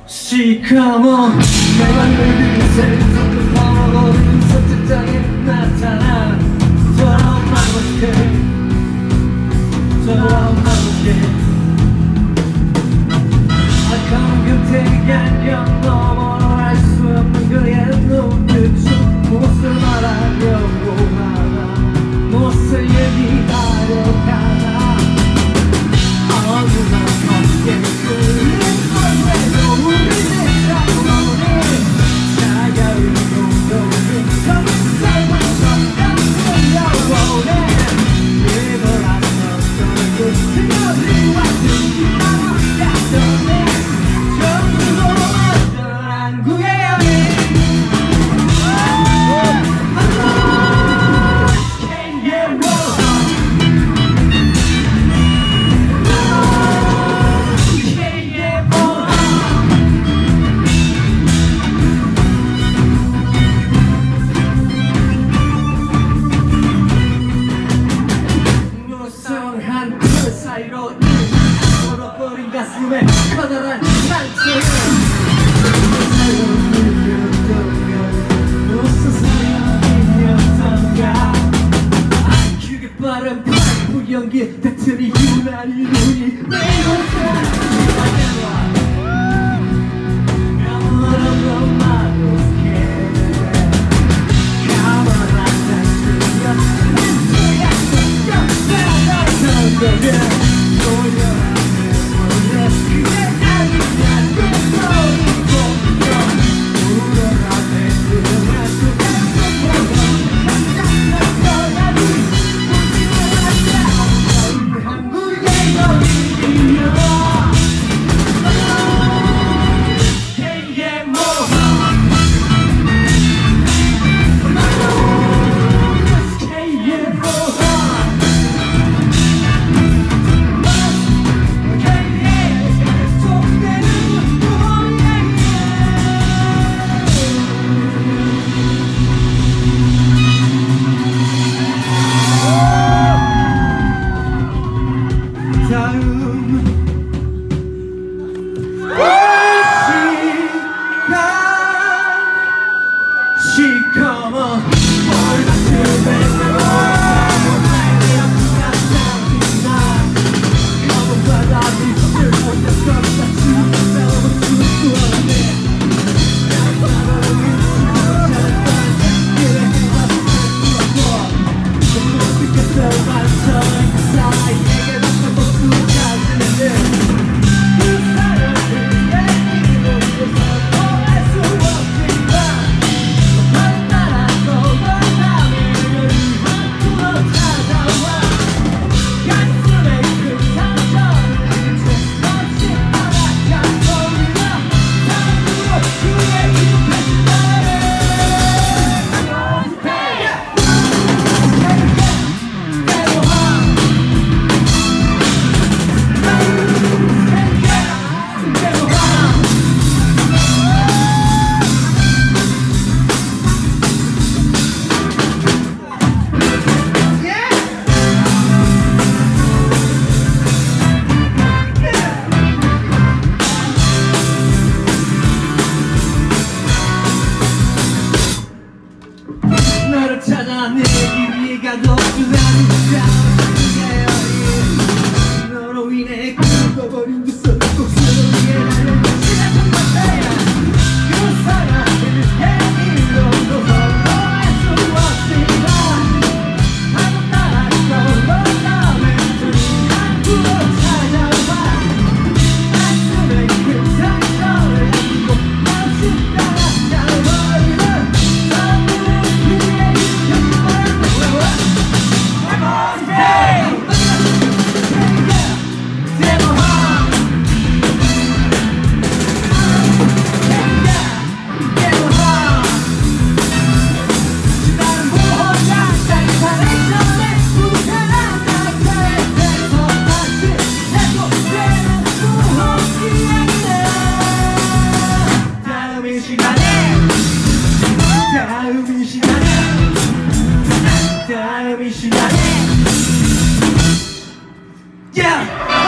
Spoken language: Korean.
시커먼 내가 늙은 세상을 넘어버린 선택장에 나타난 더러운 마법계 더러운 마법계 아까운 곁에 안경 너머로 알 수 없는 그의 눈빛은 무엇을 말하려고 하나 무엇을 얘기하려고 하나 어느덧 어깨를 사이로 얼어버린 가슴에 커다란 상처 무슨 소용이었던가 그게 빠른 파이프 연기 배터리 유난히 눈이 너로 인해 죽어버린 그 속을 나는 지나친 것이야 그 사랑을 해밀어도 할 수 없으니까 아무 따라서 너라면 둘이 함부로 찾아와 가슴에 큰 상처를 안고 없이 따라잡아버리는 너무 그의 다음 이 시간에 Yeah!